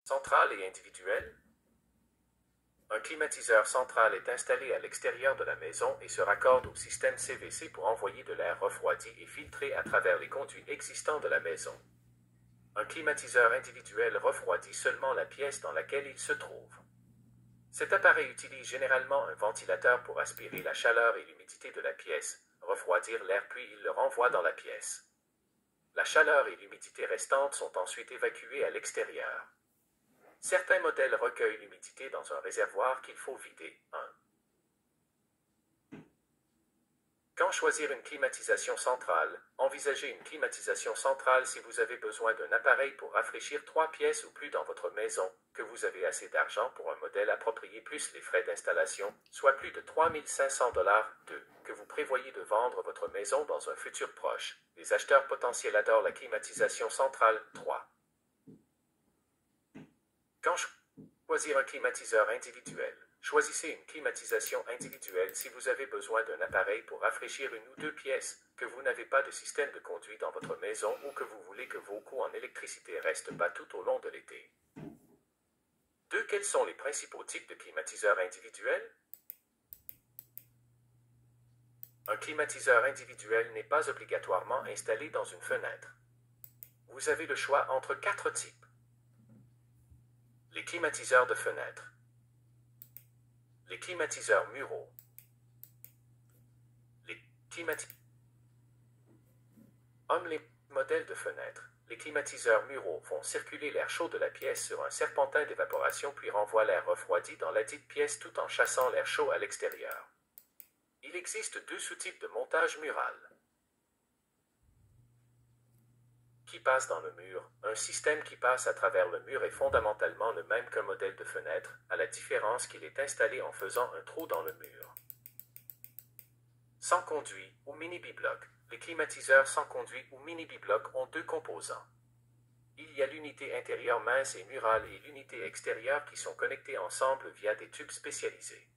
Central et individuel. Un climatiseur central est installé à l'extérieur de la maison et se raccorde au système CVC pour envoyer de l'air refroidi et filtré à travers les conduits existants de la maison. Un climatiseur individuel refroidit seulement la pièce dans laquelle il se trouve. Cet appareil utilise généralement un ventilateur pour aspirer la chaleur et l'humidité de la pièce, refroidir l'air puis il le renvoie dans la pièce. La chaleur et l'humidité restantes sont ensuite évacuées à l'extérieur. Certains modèles recueillent l'humidité dans un réservoir qu'il faut vider. 1. Quand choisir une climatisation centrale? Envisagez une climatisation centrale si vous avez besoin d'un appareil pour rafraîchir 3 pièces ou plus dans votre maison, que vous avez assez d'argent pour un modèle approprié plus les frais d'installation, soit plus de 3 500 $. 2. Que vous prévoyez de vendre votre maison dans un futur proche. Les acheteurs potentiels adorent la climatisation centrale. 3. Quand choisir un climatiseur individuel? Choisissez une climatisation individuelle si vous avez besoin d'un appareil pour rafraîchir une ou 2 pièces, que vous n'avez pas de système de conduit dans votre maison ou que vous voulez que vos coûts en électricité restent bas tout au long de l'été. 2. Quels sont les principaux types de climatiseurs individuels? Un climatiseur individuel n'est pas obligatoirement installé dans une fenêtre. Vous avez le choix entre 4 types. Les climatiseurs de fenêtre. Les climatiseurs muraux. Les modèles de fenêtres. Les climatiseurs muraux font circuler l'air chaud de la pièce sur un serpentin d'évaporation puis renvoient l'air refroidi dans ladite pièce tout en chassant l'air chaud à l'extérieur. Il existe 2 sous-types de montage mural. Qui passe dans le mur. Un système qui passe à travers le mur est fondamentalement le même qu'un modèle de fenêtre, à la différence qu'il est installé en faisant un trou dans le mur. Sans conduit ou mini-bibloc. Les climatiseurs sans conduit ou mini-bibloc ont 2 composants. Il y a l'unité intérieure mince et murale et l'unité extérieure qui sont connectées ensemble via des tubes spécialisés.